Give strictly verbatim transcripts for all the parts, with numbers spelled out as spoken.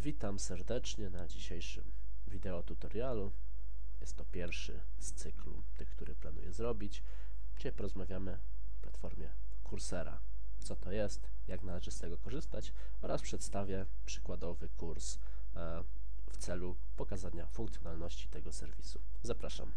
Witam serdecznie na dzisiejszym wideo tutorialu. Jest to pierwszy z cyklu tych, który planuję zrobić. Dzisiaj porozmawiamy o platformie Coursera. Co to jest, jak należy z tego korzystać oraz przedstawię przykładowy kurs e, w celu pokazania funkcjonalności tego serwisu. Zapraszam.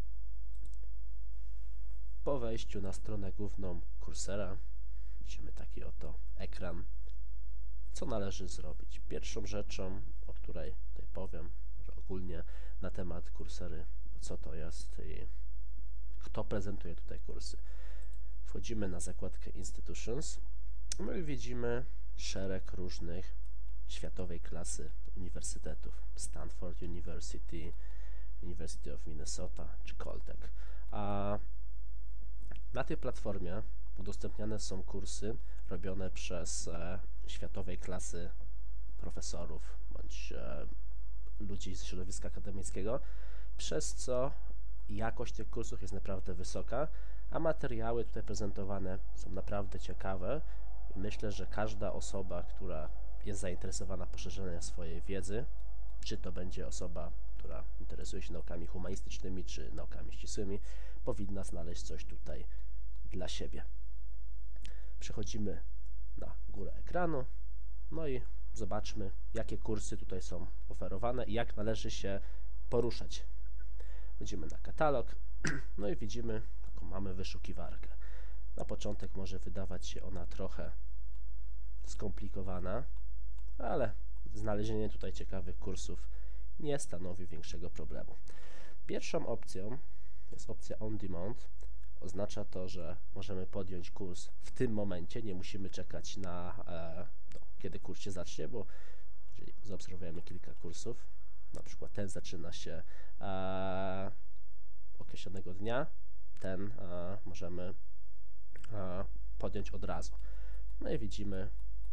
Po wejściu na stronę główną Coursera widzimy taki oto ekran. Co należy zrobić? Pierwszą rzeczą, o której tutaj powiem, że ogólnie na temat Coursery, co to jest i kto prezentuje tutaj kursy. Wchodzimy na zakładkę Institutions, no i widzimy szereg różnych światowej klasy uniwersytetów. Stanford University, University of Minnesota czy Caltech. A na tej platformie udostępniane są kursy robione przez e, światowej klasy profesorów bądź e, ludzi z środowiska akademickiego, przez co jakość tych kursów jest naprawdę wysoka, a materiały tutaj prezentowane są naprawdę ciekawe i myślę, że każda osoba, która jest zainteresowana poszerzeniem swojej wiedzy, czy to będzie osoba, która interesuje się naukami humanistycznymi, czy naukami ścisłymi, powinna znaleźć coś tutaj dla siebie. Przechodzimy na górę ekranu, no i zobaczmy, jakie kursy tutaj są oferowane i jak należy się poruszać. Wchodzimy na katalog, no i widzimy, taką mamy wyszukiwarkę. Na początek może wydawać się ona trochę skomplikowana, ale znalezienie tutaj ciekawych kursów nie stanowi większego problemu. Pierwszą opcją jest opcja On Demand. Oznacza to, że możemy podjąć kurs w tym momencie, nie musimy czekać na e, no, kiedy kurs się zacznie, bo jeżeli zaobserwujemy kilka kursów, na przykład ten zaczyna się e, określonego dnia, ten e, możemy e, podjąć od razu. No i widzimy,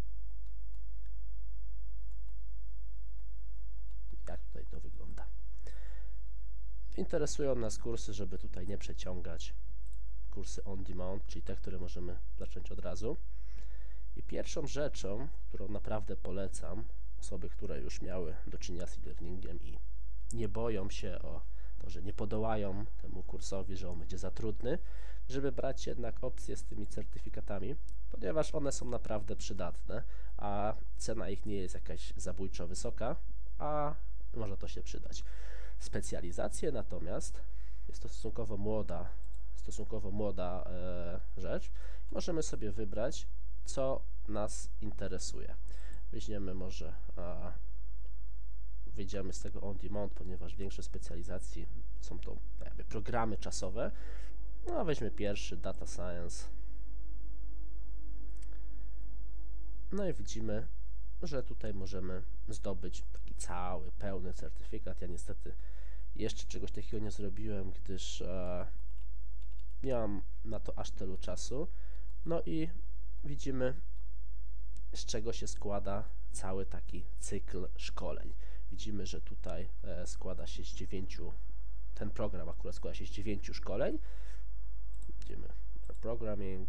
jak tutaj to wygląda. Interesują nas kursy, żeby tutaj nie przeciągać. Kursy on demand, czyli te, które możemy zacząć od razu. I pierwszą rzeczą, którą naprawdę polecam, osoby, które już miały do czynienia z e-learningiem i nie boją się o to, że nie podołają temu kursowi, że on będzie za trudny, żeby brać jednak opcję z tymi certyfikatami, ponieważ one są naprawdę przydatne, a cena ich nie jest jakaś zabójczo wysoka, a może to się przydać. Specjalizacje natomiast jest to stosunkowo młoda stosunkowo młoda e, rzecz. Możemy sobie wybrać, co nas interesuje. Weźmiemy może, a, wyjdziemy z tego on demand, ponieważ większość specjalizacji są to jakby programy czasowe. No a weźmy pierwszy, Data Science. No i widzimy, że tutaj możemy zdobyć taki cały, pełny certyfikat. Ja niestety jeszcze czegoś takiego nie zrobiłem, gdyż e, nie mam na to aż tylu czasu. No i widzimy, z czego się składa cały taki cykl szkoleń. Widzimy, że tutaj e, składa się z dziewięciu, ten program akurat składa się z dziewięciu szkoleń. Widzimy programming,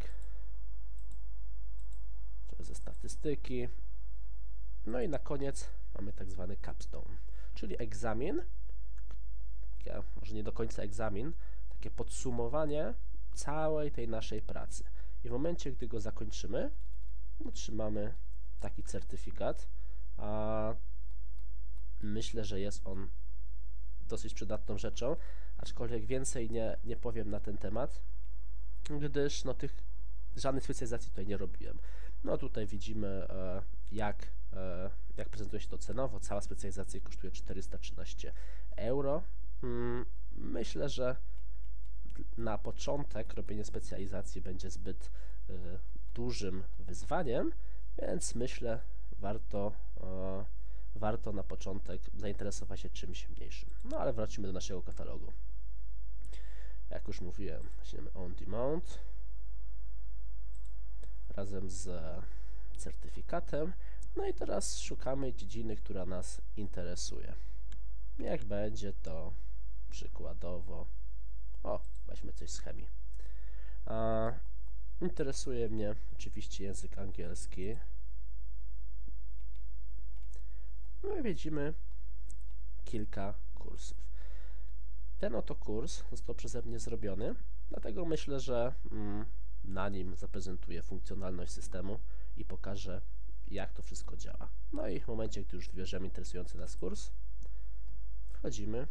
ze statystyki. No i na koniec mamy tak zwany capstone, czyli egzamin, ja, może nie do końca egzamin, takie podsumowanie całej tej naszej pracy. I w momencie, gdy go zakończymy, otrzymamy taki certyfikat, a myślę, że jest on dosyć przydatną rzeczą, aczkolwiek więcej nie, nie powiem na ten temat, gdyż no, tych żadnych specjalizacji tutaj nie robiłem. No tutaj widzimy, e, jak, e, jak prezentuje się to cenowo. Cała specjalizacja kosztuje czterysta trzynaście euro. Hmm, myślę, że na początek robienie specjalizacji będzie zbyt y, dużym wyzwaniem, więc myślę, warto, y, warto na początek zainteresować się czymś mniejszym. No ale wrócimy do naszego katalogu. Jak już mówiłem, weźmiemy on demand razem z certyfikatem. No i teraz szukamy dziedziny, która nas interesuje. Jak będzie to przykładowo, o, weźmy coś z chemii. A, interesuje mnie oczywiście język angielski. No i widzimy kilka kursów. Ten oto kurs został przeze mnie zrobiony, dlatego myślę, że mm, na nim zaprezentuję funkcjonalność systemu i pokażę, jak to wszystko działa. No i w momencie, gdy już wybierzemy interesujący nas kurs, wchodzimy,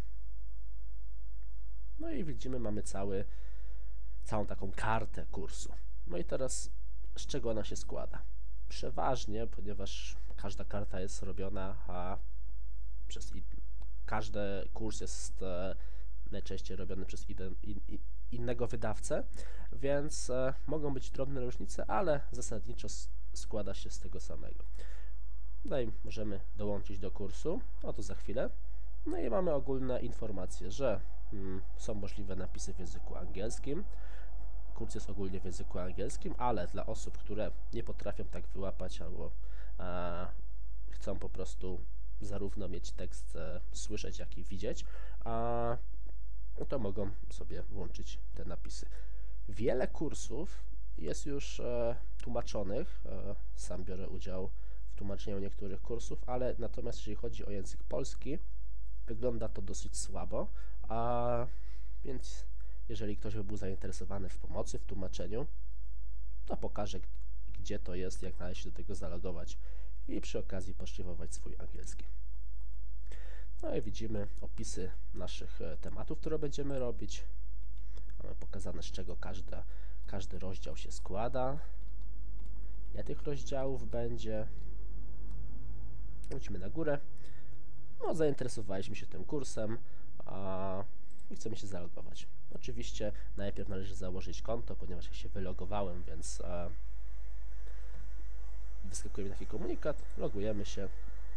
no i widzimy, mamy cały, całą taką kartę kursu. No i teraz z czego ona się składa? Przeważnie, ponieważ każda karta jest robiona a przez in, każdy kurs jest e, najczęściej robiony przez in, in, innego wydawcę, więc e, mogą być drobne różnice, ale zasadniczo składa się z tego samego. Tutaj możemy dołączyć do kursu, o to za chwilę. No i mamy ogólne informacje, że mm, są możliwe napisy w języku angielskim. Kurs jest ogólnie w języku angielskim, ale dla osób, które nie potrafią tak wyłapać albo e, chcą po prostu zarówno mieć tekst e, słyszeć, jak i widzieć, a, no to mogą sobie włączyć te napisy. Wiele kursów jest już e, tłumaczonych. E, sam biorę udział w tłumaczeniu niektórych kursów, ale natomiast jeżeli chodzi o język polski, wygląda to dosyć słabo, a więc jeżeli ktoś by był zainteresowany w pomocy, w tłumaczeniu, to pokażę, gdzie to jest, jak należy się do tego zalogować i przy okazji poszlifować swój angielski. No i widzimy opisy naszych tematów, które będziemy robić. Mamy pokazane, z czego każda, każdy rozdział się składa, ile tych rozdziałów będzie. Wrócimy na górę. No, zainteresowaliśmy się tym kursem a, i chcemy się zalogować. Oczywiście najpierw należy założyć konto, ponieważ ja się wylogowałem, więc a, wyskakuje mi taki komunikat, logujemy się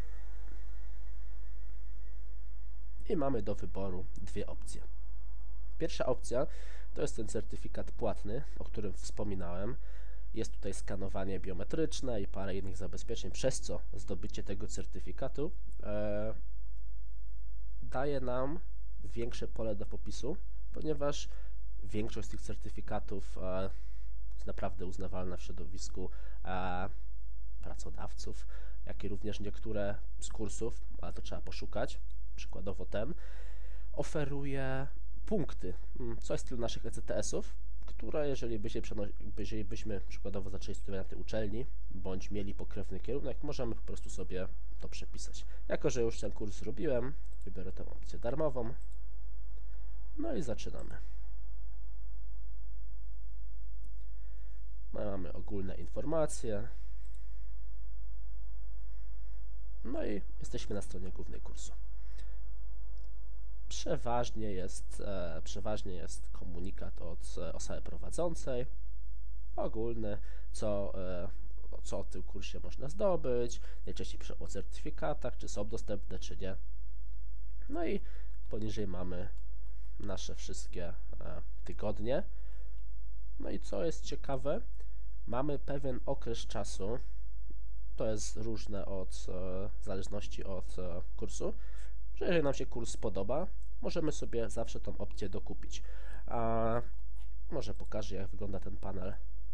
i mamy do wyboru dwie opcje. Pierwsza opcja to jest ten certyfikat płatny, o którym wspominałem. Jest tutaj skanowanie biometryczne i parę innych zabezpieczeń, przez co zdobycie tego certyfikatu e, daje nam większe pole do popisu, ponieważ większość z tych certyfikatów e, jest naprawdę uznawalna w środowisku e, pracodawców, jak i również niektóre z kursów, ale to trzeba poszukać, przykładowo ten, oferuje punkty, co jest styl naszych E C T S-ów, które jeżeli, by się jeżeli byśmy przykładowo zaczęli studiować na tej uczelni, bądź mieli pokrewny kierunek, możemy po prostu sobie to przepisać. Jako że już ten kurs zrobiłem, wybiorę tę opcję darmową, no i zaczynamy. No i mamy ogólne informacje, no i jesteśmy na stronie głównej kursu. Przeważnie jest, e, przeważnie jest komunikat od e, osoby prowadzącej, ogólny, co, e, co o tym kursie można zdobyć, najczęściej pisze o certyfikatach, czy są dostępne, czy nie. No i poniżej mamy nasze wszystkie e, tygodnie. No i co jest ciekawe, mamy pewien okres czasu, to jest różne od, e, w zależności od e, kursu, że jeżeli nam się kurs spodoba, możemy sobie zawsze tą opcję dokupić. A może pokażę, jak wygląda ten panel.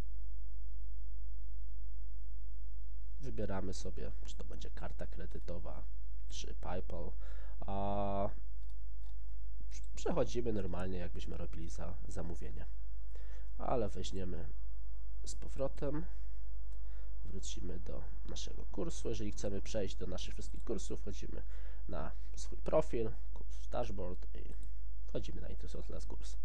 Wybieramy sobie, czy to będzie karta kredytowa, czy PayPal. A przechodzimy normalnie, jakbyśmy robili za zamówienie. Ale weźmiemy z powrotem. Wrócimy do naszego kursu. Jeżeli chcemy przejść do naszych wszystkich kursów, wchodzimy na swój profil, kurs dashboard i wchodzimy na interesujący nas kurs.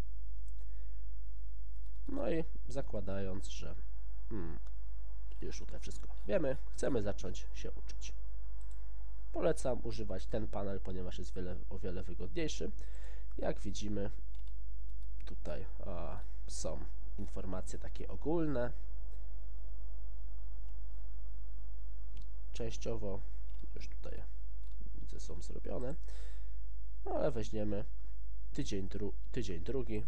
No i zakładając, że hmm, już tutaj wszystko wiemy, chcemy zacząć się uczyć. Polecam używać ten panel, ponieważ jest wiele, o wiele wygodniejszy. Jak widzimy, tutaj a, są informacje takie ogólne. Częściowo już tutaj widzę, są zrobione, ale weźmiemy tydzień, dru tydzień drugi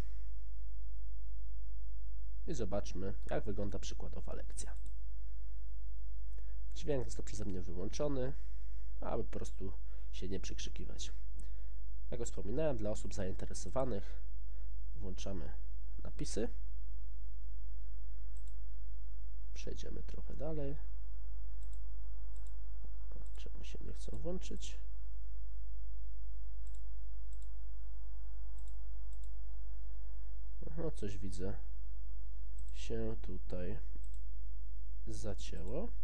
i zobaczmy, jak wygląda przykładowa lekcja. Dźwięk został przeze mnie wyłączony, aby po prostu się nie przekrzykiwać. Jak już wspominałem, dla osób zainteresowanych włączamy napisy. Przejdziemy trochę dalej. Czemu się nie chcę włączyć. Aha, coś widzę. Się tutaj zacięło.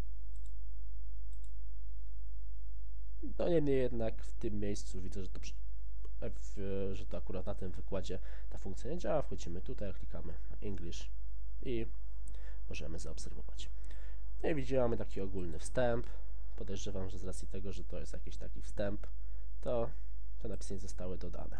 No niemniej jednak w tym miejscu widzę, że to, w, że to akurat na tym wykładzie ta funkcja nie działa. Wchodzimy tutaj, klikamy na English i możemy zaobserwować. No i widzimy, mamy taki ogólny wstęp. Podejrzewam, że z racji tego, że to jest jakiś taki wstęp, to te napisy nie zostały dodane.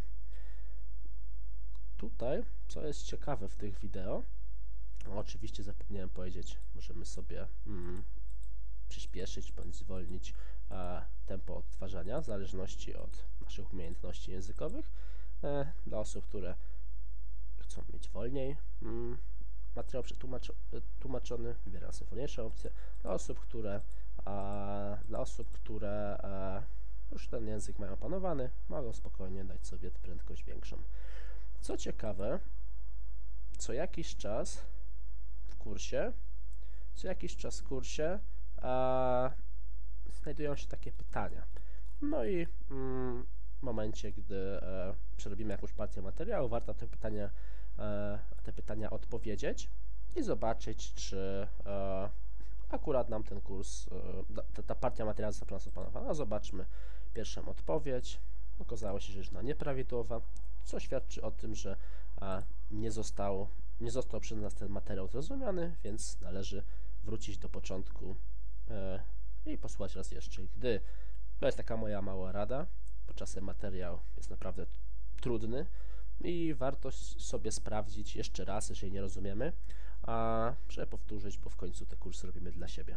Tutaj, co jest ciekawe w tych wideo, no oczywiście zapomniałem powiedzieć, możemy sobie mm, przyspieszyć bądź zwolnić e, tempo odtwarzania w zależności od naszych umiejętności językowych. E, dla osób, które chcą mieć wolniej mm, materiał przetłumaczony, wybieram sobie wolniejszą opcję. Dla osób, które, e, dla osób, które e, już ten język mają opanowany, mogą spokojnie dać sobie prędkość większą. Co ciekawe, co jakiś czas w kursie, co jakiś czas w kursie a, znajdują się takie pytania. No i mm, w momencie, gdy e, przerobimy jakąś partię materiału, warto te pytania, e, te pytania odpowiedzieć i zobaczyć, czy e, akurat nam ten kurs, e, ta, ta partia materiału została opanowana. No, zobaczmy pierwszą odpowiedź. Okazało się, że jest ona nieprawidłowa, co świadczy o tym, że a, nie, został, nie został przez nas ten materiał zrozumiany, więc należy wrócić do początku e, i posłuchać raz jeszcze. Gdy to jest taka moja mała rada, bo czasem materiał jest naprawdę trudny i warto sobie sprawdzić jeszcze raz, jeżeli nie rozumiemy, a żeby powtórzyć, bo w końcu te kursy robimy dla siebie.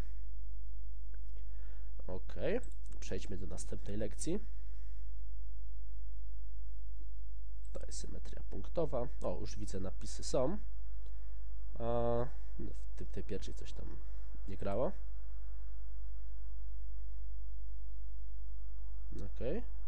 Ok, przejdźmy do następnej lekcji. To jest symetria punktowa. O, już widzę, napisy są. A w tej pierwszej coś tam nie grało. Ok.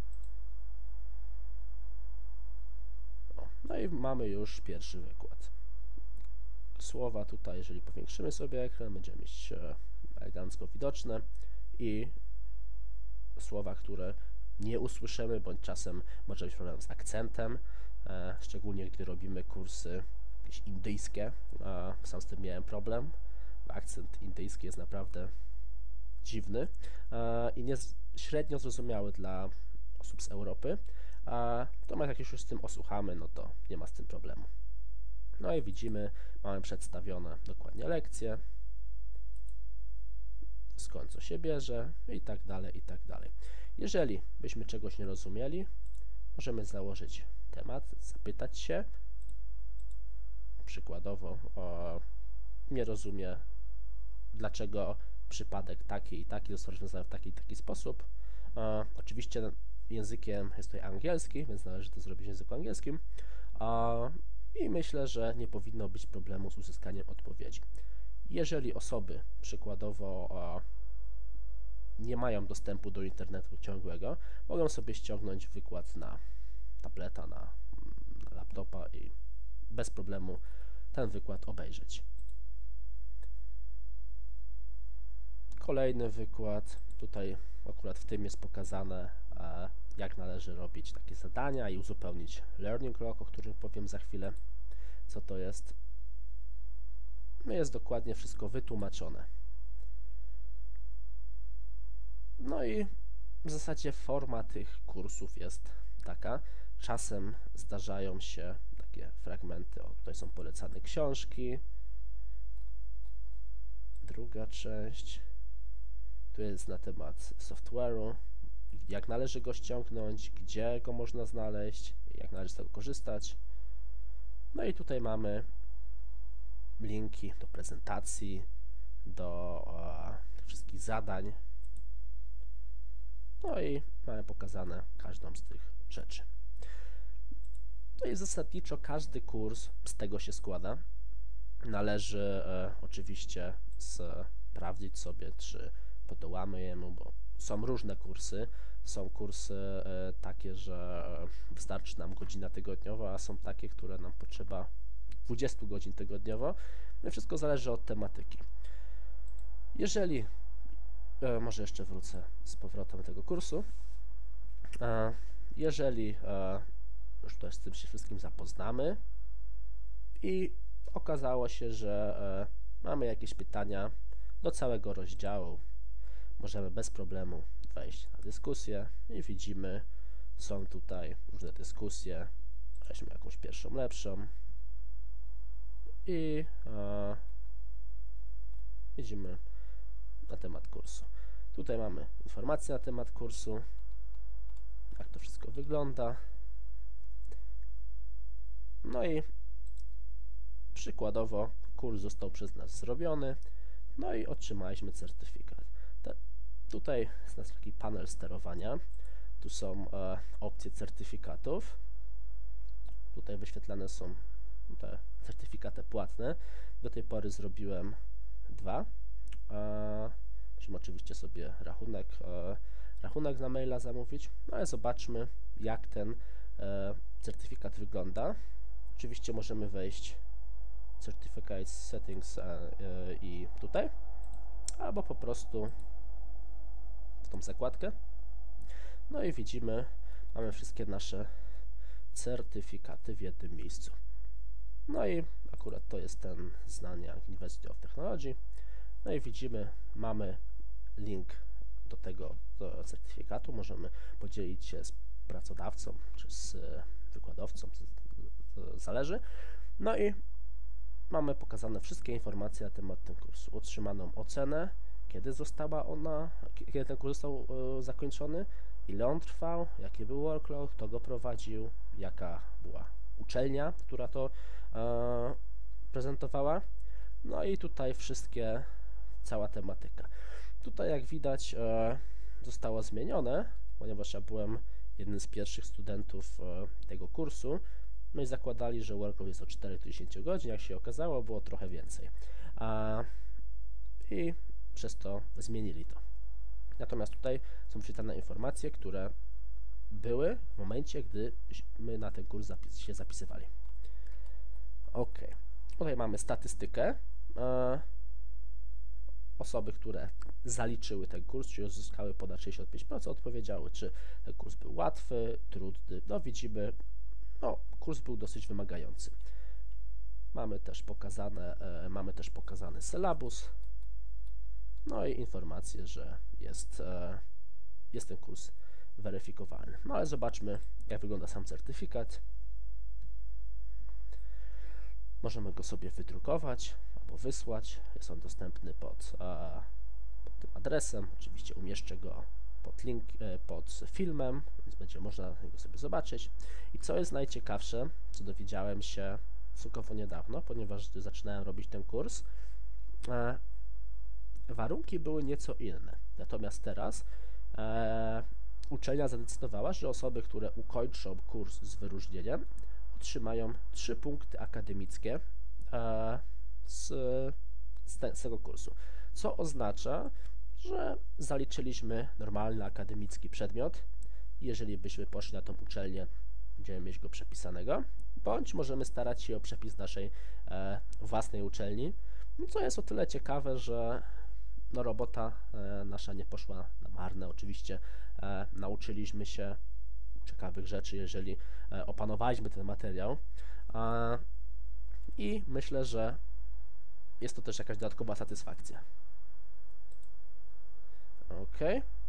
O, no i mamy już pierwszy wykład. Słowa tutaj, jeżeli powiększymy sobie ekran, będziemy mieć elegancko widoczne i słowa, które nie usłyszymy, bądź czasem może być problem z akcentem, e, szczególnie gdy robimy kursy jakieś indyjskie. E, sam z tym miałem problem. Akcent indyjski jest naprawdę dziwny e, i nie średnio zrozumiały dla osób z Europy. E, to jak już z tym osłuchamy, no to nie ma z tym problemu. No i widzimy, mamy przedstawione dokładnie lekcje, skąd co się bierze i tak dalej, i tak dalej. Jeżeli byśmy czegoś nie rozumieli, możemy założyć temat, zapytać się, przykładowo o, nie rozumie, dlaczego przypadek taki i taki został rozwiązany w taki i taki sposób. E, oczywiście językiem jest tutaj angielski, więc należy to zrobić w języku angielskim e, i myślę, że nie powinno być problemu z uzyskaniem odpowiedzi. Jeżeli osoby przykładowo e, nie mają dostępu do internetu ciągłego, mogą sobie ściągnąć wykład na tableta, na, na laptopa i bez problemu ten wykład obejrzeć. Kolejny wykład, tutaj akurat w tym jest pokazane, e, jak należy robić takie zadania i uzupełnić learning log, o którym powiem za chwilę, co to jest. No jest dokładnie wszystko wytłumaczone. No i w zasadzie forma tych kursów jest taka. Czasem zdarzają się takie fragmenty, o, tutaj są polecane książki. Druga część. Tu jest na temat software'u, jak należy go ściągnąć, gdzie go można znaleźć, jak należy z tego korzystać. No i tutaj mamy linki do prezentacji, do e, tych wszystkich zadań. No i mamy pokazane każdą z tych rzeczy. No i zasadniczo każdy kurs z tego się składa. Należy e, oczywiście sprawdzić sobie, czy podołamy jemu, bo są różne kursy. Są kursy e, takie, że wystarczy nam godzina tygodniowa, a są takie, które nam potrzeba dwadzieścia godzin tygodniowo. No i wszystko zależy od tematyki. Jeżeli e, może jeszcze wrócę z powrotem do tego kursu. E, jeżeli e, już to z tym się wszystkim zapoznamy i okazało się, że e, mamy jakieś pytania do całego rozdziału, możemy bez problemu wejść na dyskusję i widzimy, są tutaj różne dyskusje. Weźmy jakąś pierwszą, lepszą i e, widzimy na temat kursu. Tutaj mamy informacje na temat kursu, jak to wszystko wygląda. No i przykładowo kurs został przez nas zrobiony, no i otrzymaliśmy certyfikat. Te, tutaj jest nasz taki panel sterowania. Tu są e, opcje certyfikatów. Tutaj wyświetlane są te certyfikaty płatne. Do tej pory zrobiłem dwa. E, musimy oczywiście sobie rachunek, e, rachunek na maila zamówić. No ale zobaczmy, jak ten e, certyfikat wygląda. Oczywiście możemy wejść Certificate Settings e, e, i tutaj, albo po prostu w tą zakładkę. No i widzimy, mamy wszystkie nasze certyfikaty w jednym miejscu. No i akurat to jest ten z Nanyang University of Technology. No i widzimy, mamy link do tego do certyfikatu. Możemy podzielić się z pracodawcą czy z wykładowcą, to zależy. No i mamy pokazane wszystkie informacje na temat tego kursu. Otrzymaną ocenę, kiedy została ona, kiedy ten kurs został e, zakończony, ile on trwał, jaki był workload, kto go prowadził, jaka była uczelnia, która to e, prezentowała. No i tutaj wszystkie, cała tematyka. Tutaj jak widać e, zostało zmienione, ponieważ ja byłem jednym z pierwszych studentów e, tego kursu. No i zakładali, że workload jest o cztery do dziesięciu godzin, jak się okazało, było trochę więcej. A, I przez to zmienili to. Natomiast tutaj są wyświetlane informacje, które były w momencie, gdy my na ten kurs zapis się zapisywali. Ok. Tutaj mamy statystykę. E, osoby, które zaliczyły ten kurs, czyli uzyskały ponad sześćdziesiąt pięć procent, odpowiedziały, czy ten kurs był łatwy, trudny. No widzimy, no, kurs był dosyć wymagający. Mamy też pokazane, e, mamy też pokazany sylabus, no i informacje, że jest, e, jest ten kurs weryfikowalny. No ale zobaczmy, jak wygląda sam certyfikat. Możemy go sobie wydrukować albo wysłać. Jest on dostępny pod, e, pod tym adresem. Oczywiście umieszczę go pod link, e, pod filmem, więc będzie można go sobie zobaczyć. I co jest najciekawsze, co dowiedziałem się stosunkowo niedawno, ponieważ gdy zaczynałem robić ten kurs, e, warunki były nieco inne. Natomiast teraz e, uczelnia zadecydowała, że osoby, które ukończą kurs z wyróżnieniem, otrzymają trzy punkty akademickie e, z, z, te, z tego kursu. Co oznacza, że zaliczyliśmy normalny akademicki przedmiot. Jeżeli byśmy poszli na tą uczelnię, będziemy mieć go przepisanego, bądź możemy starać się o przepis naszej e, własnej uczelni, co jest o tyle ciekawe, że no, robota e, nasza nie poszła na marne. Oczywiście e, nauczyliśmy się ciekawych rzeczy, jeżeli e, opanowaliśmy ten materiał e, i myślę, że jest to też jakaś dodatkowa satysfakcja. Ok.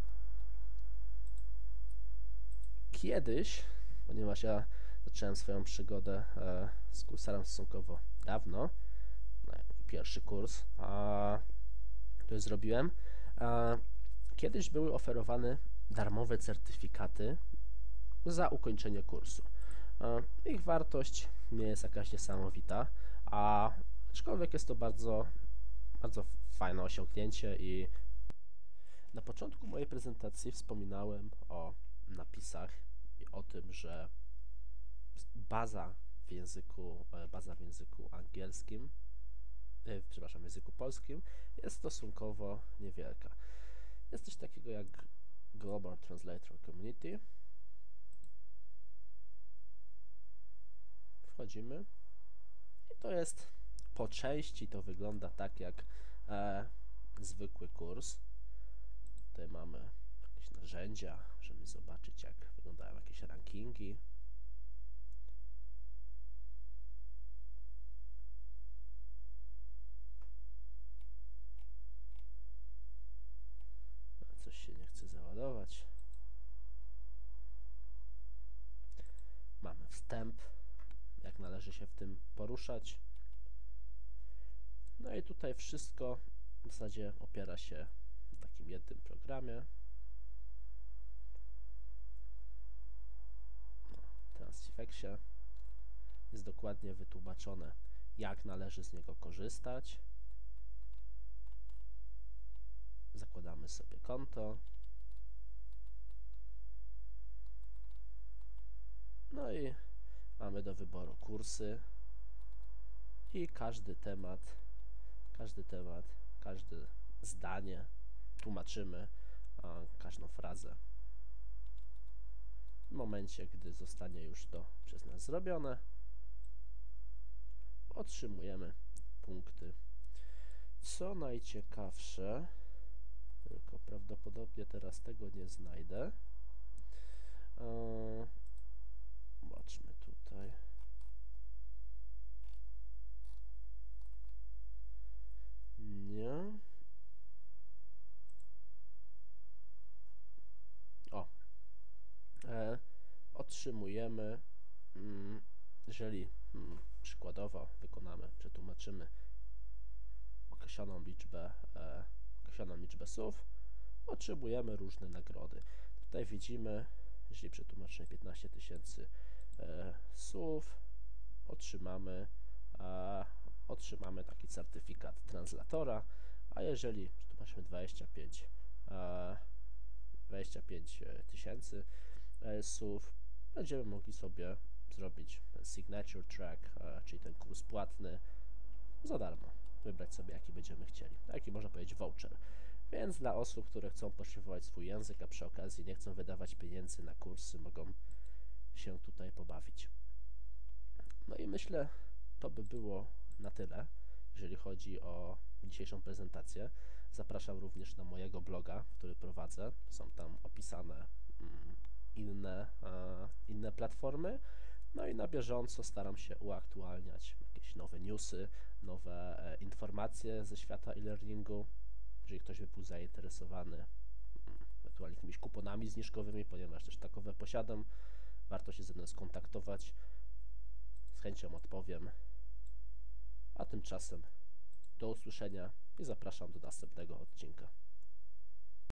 Kiedyś, ponieważ ja zacząłem swoją przygodę e, z kurserem stosunkowo dawno, no, pierwszy kurs, a to zrobiłem, a, kiedyś były oferowane darmowe certyfikaty za ukończenie kursu. A, ich wartość nie jest jakaś niesamowita, a aczkolwiek jest to bardzo, bardzo fajne osiągnięcie i na początku mojej prezentacji wspominałem o napisach i o tym, że baza w języku, baza w języku angielskim, e, przepraszam, w języku polskim jest stosunkowo niewielka. Jest coś takiego jak Global Translator Community. Wchodzimy i to jest po części, to wygląda tak jak e, zwykły kurs. Tutaj mamy jakieś narzędzia, możemy zobaczyć, jak wyglądają jakieś rankingi. Coś się nie chce załadować. Mamy wstęp, jak należy się w tym poruszać. No i tutaj wszystko w zasadzie opiera się na takim jednym programie. No, w Transifexie jest dokładnie wytłumaczone, jak należy z niego korzystać. Zakładamy sobie konto. No i mamy do wyboru kursy i każdy temat, każdy temat, każde zdanie tłumaczymy, a, każdą frazę. W momencie, gdy zostanie już to przez nas zrobione, otrzymujemy punkty. Co najciekawsze, tylko prawdopodobnie teraz tego nie znajdę. Eee, zobaczmy tutaj. Nie. O. E, otrzymujemy, mm, jeżeli mm, przykładowo wykonamy, przetłumaczymy określoną liczbę, e, określoną liczbę słów, otrzymujemy różne nagrody. Tutaj widzimy, jeżeli przetłumaczymy piętnaście tysięcy e, słów, otrzymamy, e, otrzymamy taki certyfikat translatora, a jeżeli przetłumaczymy dwadzieścia pięć tysięcy e, słów, będziemy mogli sobie zrobić ten signature track, e, czyli ten kurs płatny za darmo. Wybrać sobie, jaki będziemy chcieli. Taki można powiedzieć voucher. Więc dla osób, które chcą poszlifować swój język, a przy okazji nie chcą wydawać pieniędzy na kursy, mogą się tutaj pobawić. No i myślę, to by było na tyle, jeżeli chodzi o dzisiejszą prezentację. Zapraszam również na mojego bloga, który prowadzę. Są tam opisane mm, inne, e, inne platformy. No i na bieżąco staram się uaktualniać jakieś nowe newsy, nowe e, informacje ze świata e-learningu. Jeżeli ktoś by był zainteresowany ewentualnie jakimiś kuponami zniżkowymi, ponieważ też takowe posiadam, warto się ze mną skontaktować. Z chęcią odpowiem. A tymczasem do usłyszenia i zapraszam do następnego odcinka.